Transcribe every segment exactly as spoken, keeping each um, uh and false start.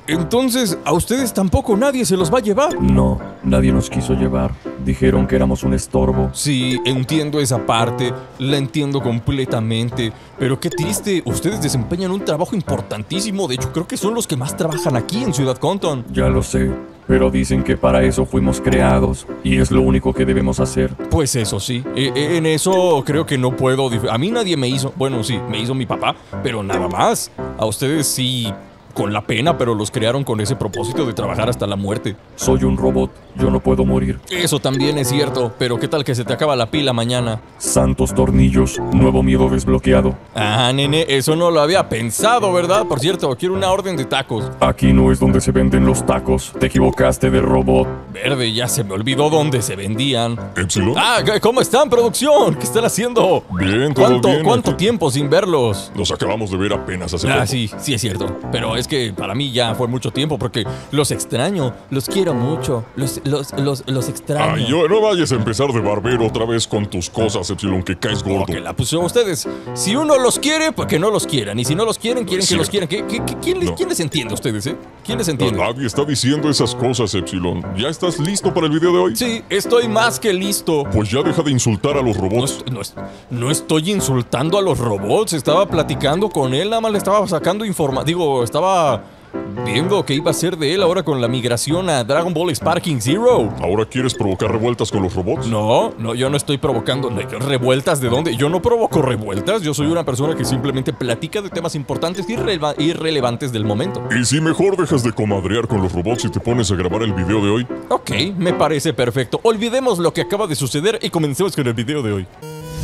Entonces, ¿a ustedes tampoco nadie se los va a llevar? No, nadie nos quiso llevar. Dijeron que éramos un estorbo. Sí, entiendo esa parte, la entiendo completamente. Pero qué triste, ustedes desempeñan un trabajo importantísimo. De hecho, creo que son los que más trabajan aquí en Ciudad Compton. Ya lo sé, pero dicen que para eso fuimos creados y es lo único que debemos hacer. Pues eso sí, e en eso creo que no puedo... A mí nadie me hizo, bueno sí, me hizo mi papá, pero nada más. A ustedes sí... con la pena, pero los crearon con ese propósito de trabajar hasta la muerte. Soy un robot, yo no puedo morir. Eso también es cierto, pero ¿qué tal que se te acaba la pila mañana? Santos tornillos, nuevo miedo desbloqueado. Ah, nene, eso no lo había pensado, ¿verdad? Por cierto, quiero una orden de tacos. Aquí no es donde se venden los tacos, te equivocaste de robot. Verde, ya se me olvidó dónde se vendían. ¿Epsilon? Ah, ¿cómo están, producción? ¿Qué están haciendo? Bien, todo ¿Cuánto, bien. ¿Cuánto tiempo sin verlos? Nos acabamos de ver apenas hace Ah, poco. sí, sí es cierto. Pero es que para mí ya fue mucho tiempo porque los extraño, los quiero mucho, los, los, los, los extraño. Ay, yo, no vayas a empezar de barbero otra vez con tus cosas, Epsilon, que caes gordo. Que la pusieron ustedes. Si uno los quiere, pues que no los quieran. Y si no los quieren, quieren Es que los cierto. quieran. ¿Qué, qué, qué- quién, les, No. ¿Quién les entiende a ustedes, eh? ¿Quién les No, entiende? nadie está diciendo esas cosas, Epsilon. ¿Ya estás listo para el video de hoy? Sí, estoy más que listo. Pues ya deja de insultar a los No, robots. est- no est- no estoy insultando a los robots. Estaba platicando con él, nada más le estaba sacando información. Digo, estaba viendo qué iba a hacer de él ahora con la migración a Dragon Ball Sparking Zero. ¿Ahora quieres provocar revueltas con los robots? No, no, yo no estoy provocando no, revueltas. ¿De dónde? Yo no provoco revueltas. Yo soy una persona que simplemente platica de temas importantes y releva- irrelevantes del momento. ¿Y si mejor dejas de comadrear con los robots y te pones a grabar el video de hoy? Ok, me parece perfecto. Olvidemos lo que acaba de suceder y comencemos con el video de hoy.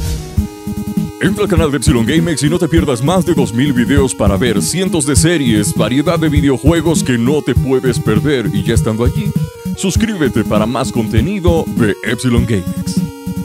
Entra al canal de Epsilon GameX y no te pierdas más de dos mil videos para ver cientos de series, variedad de videojuegos que no te puedes perder. Y ya estando allí, suscríbete para más contenido de Epsilon GameX.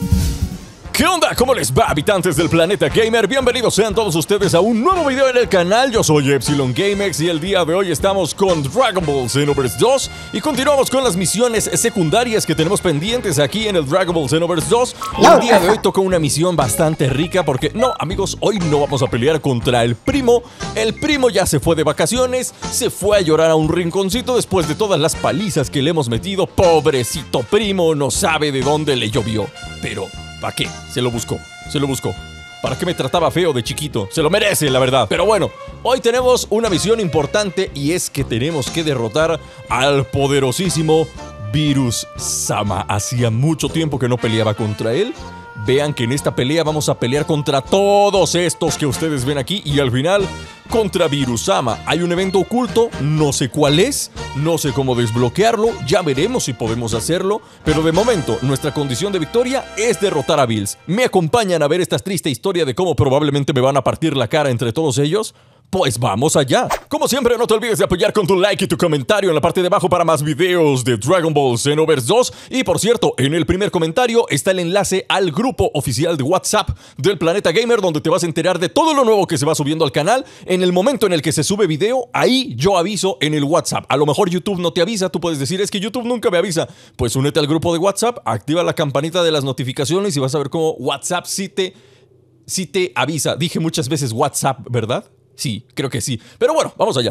¿Qué onda? ¿Cómo les va, habitantes del planeta gamer? Bienvenidos sean todos ustedes a un nuevo video en el canal. Yo soy Epsilon GameX y el día de hoy estamos con Dragon Ball Xenoverse dos y continuamos con las misiones secundarias que tenemos pendientes aquí en el Dragon Ball Xenoverse dos. Y el día de hoy tocó una misión bastante rica porque, no, amigos, hoy no vamos a pelear contra el primo. El primo ya se fue de vacaciones, se fue a llorar a un rinconcito después de todas las palizas que le hemos metido. Pobrecito primo, no sabe de dónde le llovió. Pero... ¿para qué? Se lo buscó, se lo buscó. ¿Para qué me trataba feo de chiquito? Se lo merece, la verdad. Pero bueno, hoy tenemos una misión importante y es que tenemos que derrotar al poderosísimo Virus Sama. Hacía mucho tiempo que no peleaba contra él. Vean que en esta pelea vamos a pelear contra todos estos que ustedes ven aquí y al final contra Virusama. Hay un evento oculto, no sé cuál es, no sé cómo desbloquearlo, ya veremos si podemos hacerlo, pero de momento nuestra condición de victoria es derrotar a Bills. ¿Me acompañan a ver esta triste historia de cómo probablemente me van a partir la cara entre todos ellos? Pues vamos allá. Como siempre, no te olvides de apoyar con tu like y tu comentario en la parte de abajo para más videos de Dragon Ball Xenoverse dos. Y por cierto, en el primer comentario está el enlace al grupo oficial de WhatsApp del Planeta Gamer, donde te vas a enterar de todo lo nuevo que se va subiendo al canal. En el momento en el que se sube video, ahí yo aviso en el WhatsApp. A lo mejor YouTube no te avisa, tú puedes decir, es que YouTube nunca me avisa. Pues únete al grupo de WhatsApp, activa la campanita de las notificaciones y vas a ver cómo WhatsApp sí te, sí te avisa. Dije muchas veces WhatsApp, ¿verdad? Sí, creo que sí. Pero bueno, vamos allá.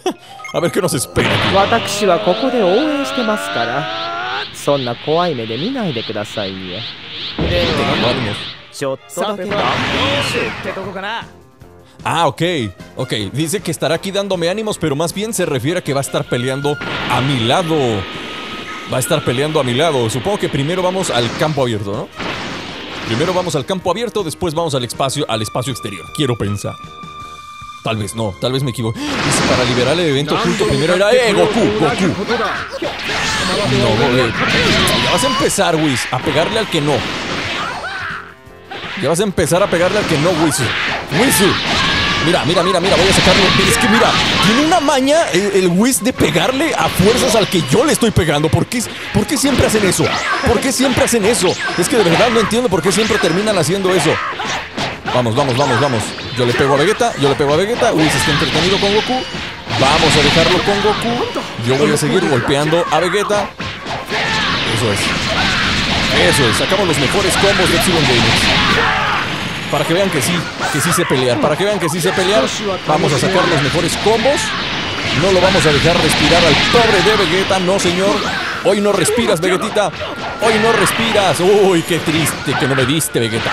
A ver qué nos espera. 私はここで応援してますからそんな怖い目で見ないでくださいよでは Ánimos. ちょっとだけだってとこかな Ah, ok, ok. Dice que estará aquí dándome ánimos, pero más bien se refiere a que va a estar peleando a mi lado. Va a estar peleando a mi lado. Supongo que primero vamos al campo abierto, ¿no? Primero vamos al campo abierto, después vamos al espacio, al espacio exterior. Quiero pensar. Tal vez no, tal vez me equivoco. Dice para liberar el evento oculto primero era... ¡Eh, Goku! ¡Goku! No, Goku. Ya vas a empezar, Whis, a pegarle al que no. Ya vas a empezar a pegarle al que no, Whis. Whis. Mira, mira, mira, mira, voy a sacarlo. Es que mira, tiene una maña el, el Whis de pegarle a fuerzas al que yo le estoy pegando. ¿Por qué, ¿Por qué siempre hacen eso? ¿Por qué siempre hacen eso? Es que de verdad no entiendo por qué siempre terminan haciendo eso. Vamos, vamos, vamos, vamos. Yo le pego a Vegeta, yo le pego a Vegeta. Whis está entretenido con Goku. Vamos a dejarlo con Goku. Yo voy a seguir golpeando a Vegeta. Eso es. Eso es. Sacamos los mejores combos de Epsilon Gamers. Para que vean que sí, que sí sé pelear. Para que vean que sí sé pelear. Vamos a sacar los mejores combos. No lo vamos a dejar respirar al pobre de Vegeta, no señor. Hoy no respiras, Vegetita. Hoy no respiras. Uy, qué triste que no me diste, Vegeta.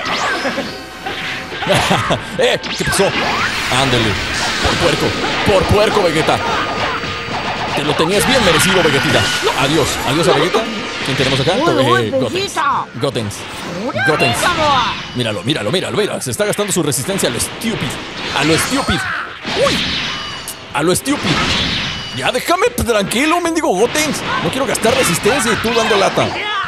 ¡Eh! ¿Qué pasó? Ándale. Por puerco. Por puerco, Vegeta. Te lo tenías bien merecido, Vegetita. Adiós. Adiós a Vegeta. ¿Quién tenemos acá? Eh, Gotenks. Gotenks. Gotenks. Míralo, míralo, míralo, míralo. Se está gastando su resistencia a lo stupid. A lo stupid. Uy. A lo stupid. Ya déjame tranquilo, mendigo Gotenks. No quiero gastar resistencia y tú dando lata.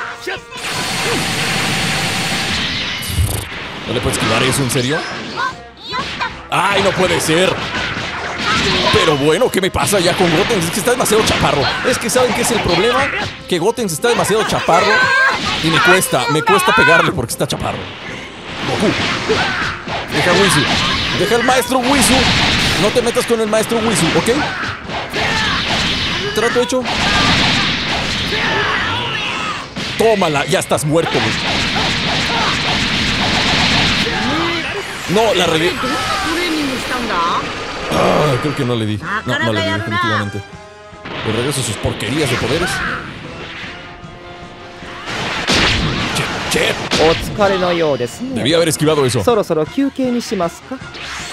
¿No le puedes esquivar eso, en serio? ¡Ay, no puede ser! Pero bueno, ¿qué me pasa ya con Gotenks? Es que está demasiado chaparro. Es que ¿saben qué es el problema? Que Gotenks está demasiado chaparro y me cuesta, me cuesta pegarle porque está chaparro. Goku. Deja a Whisu. Deja al maestro Whisu. No te metas con el maestro Whisu, ¿ok? Trato hecho. Tómala, ya estás muerto, güey. No, la regué. Ah, creo que no le di. No, no le di definitivamente. Le regreso sus porquerías de poderes. Che, che. お疲れのようですね。 Debí haber esquivado eso. そろそろ休憩にしますか。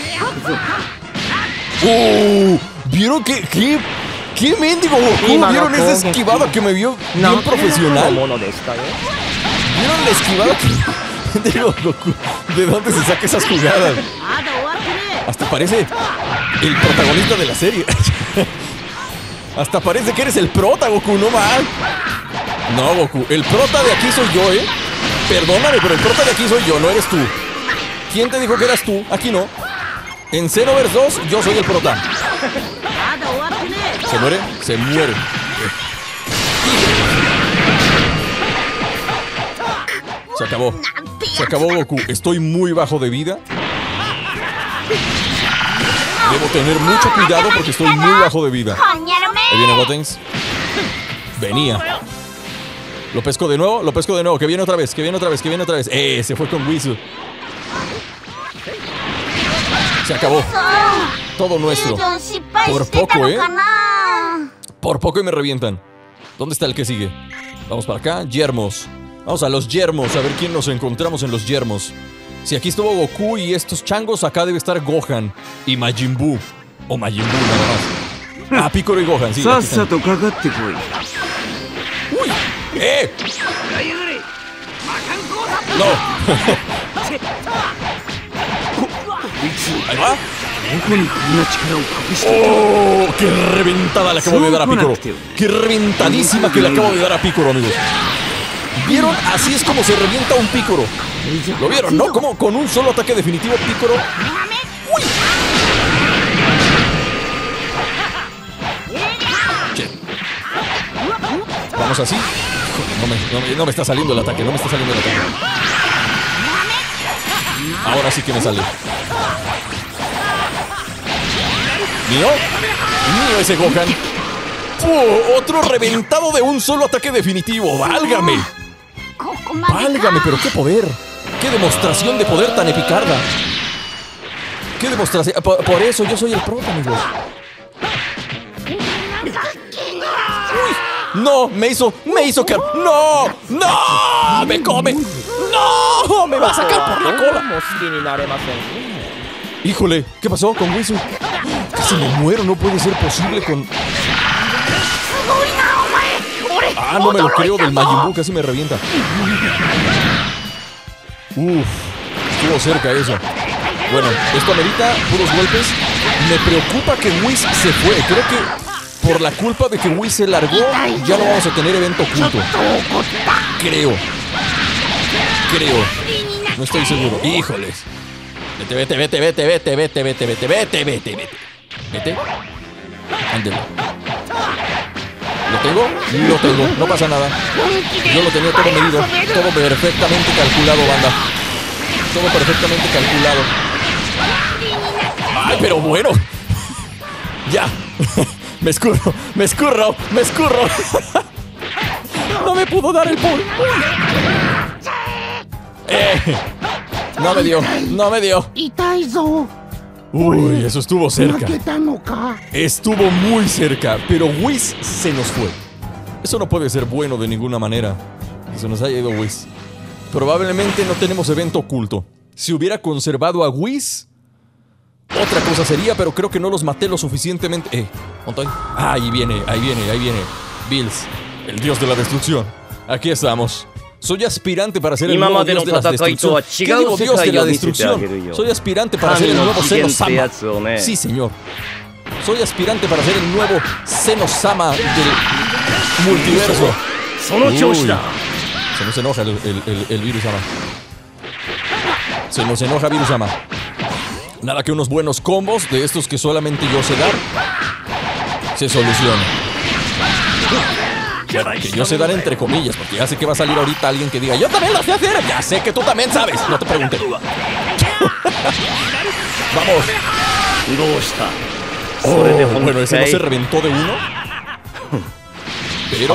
¡Oh! ¿Vieron qué? ¿Qué? ¿Qué mendigo Goku? ¿Vieron esa esquivada que me vio bien profesional? ものでしたよ。 ¿Vieron la esquivada que mendigo Goku? ¿De dónde se saca esas jugadas? Hasta parece el protagonista de la serie. Hasta parece que eres el prota, Goku, no más. No, Goku, el prota de aquí soy yo, ¿eh? Perdóname, pero el prota de aquí soy yo, no eres tú. ¿Quién te dijo que eras tú? Aquí no. En Xenoverse dos, yo soy el prota. ¿Se muere? Se muere. Se acabó. Se acabó, Goku. Estoy muy bajo de vida. Debo tener mucho cuidado porque estoy muy bajo de vida. Ahí viene Gotenks. Venía. Lo pesco de nuevo, lo pesco de nuevo. Que viene otra vez, que viene otra vez, que viene otra vez. Eh, se fue con Whisu. Se acabó. Todo nuestro. Por poco, ¿eh? Por poco y me revientan. ¿Dónde está el que sigue? Vamos para acá. Yermos. Vamos a los yermos. A ver quién nos encontramos en los yermos. Si aquí estuvo Goku y estos changos, acá debe estar Gohan y Majin Buu. O Majin Buu nada más. Ah, Piccolo y Gohan, sí. ¡Uy! ¡Eh! ¡No! Ahí va. ¡Oh! ¡Qué reventada le acabo de dar a Piccolo! ¡Qué reventadísima que le acabo de dar a Piccolo, amigos! ¿Vieron? Así es como se revienta un Piccolo. ¿Lo vieron, no? Como con un solo ataque definitivo Piccolo. ¡Uy! Che. Vamos así. No me, no, me, no me está saliendo el ataque, no me está saliendo el ataque. Ahora sí que me sale. ¿Mío? ¿Mío ese Gohan? ¡Oh! Otro reventado de un solo ataque definitivo. ¡Válgame! ¡Válgame! Pero qué poder. ¡Qué demostración de poder tan epicarda! ¡Qué demostración! Por, por eso yo soy el prota, amigos. ¡Uy! ¡No! ¡Me hizo! ¡Me hizo que... ¡No! ¡No! ¡Me come! ¡No! ¡Me va a sacar por la cola! ¡Híjole! ¿Qué pasó con Whisu? Casi me muero. No puede ser posible con... Ah, no me lo creo, del Majin Buu casi me revienta. Uf, estuvo cerca eso. Bueno, esto amerita puros golpes. Me preocupa que Whis se fue. Creo que por la culpa de que Whis se largó, ya no vamos a tener evento oculto. Creo. Creo. No estoy seguro. Híjoles. Vete, vete, vete, vete, vete, vete, vete, vete, vete, vete, vete. Vete. Ándale. ¿Lo tengo? Lo tengo, no pasa nada. Yo lo tenía todo medido, todo perfectamente calculado, banda. Todo perfectamente calculado. Ay, pero bueno. Ya. Me escurro, me escurro, me escurro. No me pudo dar el pull. Eh. No me dio, no me dio. Uy, eso estuvo cerca. Estuvo muy cerca, pero Whis se nos fue. Eso no puede ser bueno de ninguna manera. Que se nos haya ido Whis. Probablemente no tenemos evento oculto. Si hubiera conservado a Whis, otra cosa sería, pero creo que no los maté lo suficientemente. Eh, ¿dónde estoy? Ah, ahí viene, ahí viene, ahí viene. Bills, el dios de la destrucción. Aquí estamos. Soy aspirante para ser el nuevo dios de la destrucción. ¿Qué digo dios de la destrucción? Soy aspirante para ser el nuevo Seno-sama. Sí, señor. Soy aspirante para ser el nuevo Seno-sama del multiverso. Uy. Se nos enoja el, el, el, el Virus-sama. Se nos enoja Virus-sama. Nada que unos buenos combos de estos que solamente yo sé dar se solucionan. Que yo sé dar entre comillas, porque ya sé que va a salir ahorita alguien que diga yo también lo sé hacer. Ya sé que tú también sabes, no te pregunté. Vamos. Oh, bueno, ese no se reventó de uno. Pero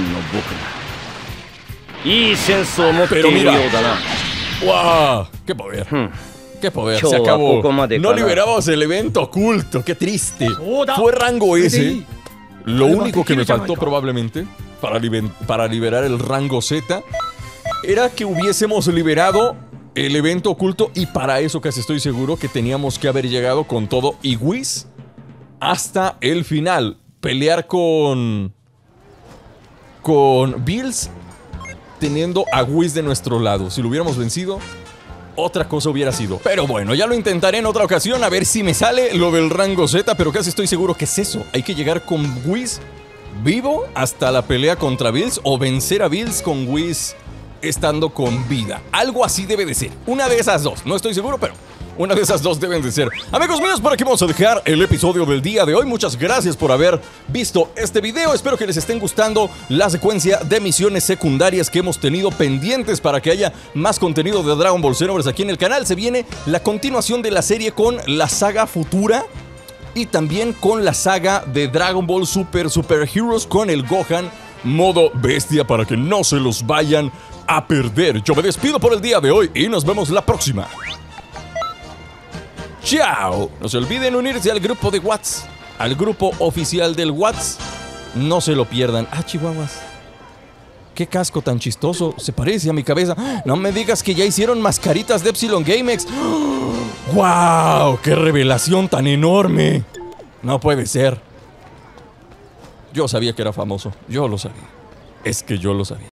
Pero mira. ¡Wow! ¡Qué poder! ¡Qué poder! Se acabó. No liberamos el evento oculto. ¡Qué triste! Fue rango S. Lo único que me faltó probablemente para, liber para liberar el rango Z era que hubiésemos liberado el evento oculto, y para eso casi estoy seguro que teníamos que haber llegado con todo y Whis hasta el final. Pelear con... con Bills teniendo a Whis de nuestro lado. Si lo hubiéramos vencido, otra cosa hubiera sido. Pero bueno, ya lo intentaré en otra ocasión a ver si me sale lo del rango Z, pero casi estoy seguro que es eso. Hay que llegar con Whis vivo hasta la pelea contra Bills, o vencer a Bills con Whis estando con vida. Algo así debe de ser. Una de esas dos. No estoy seguro, pero una de esas dos deben de ser. Amigos míos, por aquí vamos a dejar el episodio del día de hoy. Muchas gracias por haber visto este video. Espero que les estén gustando la secuencia de misiones secundarias que hemos tenido pendientes para que haya más contenido de Dragon Ball Xenoverse aquí en el canal. Se viene la continuación de la serie con la saga futura y también con la saga de Dragon Ball Super Super Heroes con el Gohan modo bestia, para que no se los vayan a perder. Yo me despido por el día de hoy y nos vemos la próxima. ¡Chao! No se olviden unirse al grupo de WhatsApp, al grupo oficial del WhatsApp. No se lo pierdan. ¡Ah, chihuahuas! ¡Qué casco tan chistoso! Se parece a mi cabeza. No me digas que ya hicieron mascaritas de Epsilon GameX. ¡Wow! ¡Qué revelación tan enorme! No puede ser. Yo sabía que era famoso. Yo lo sabía. Es que yo lo sabía.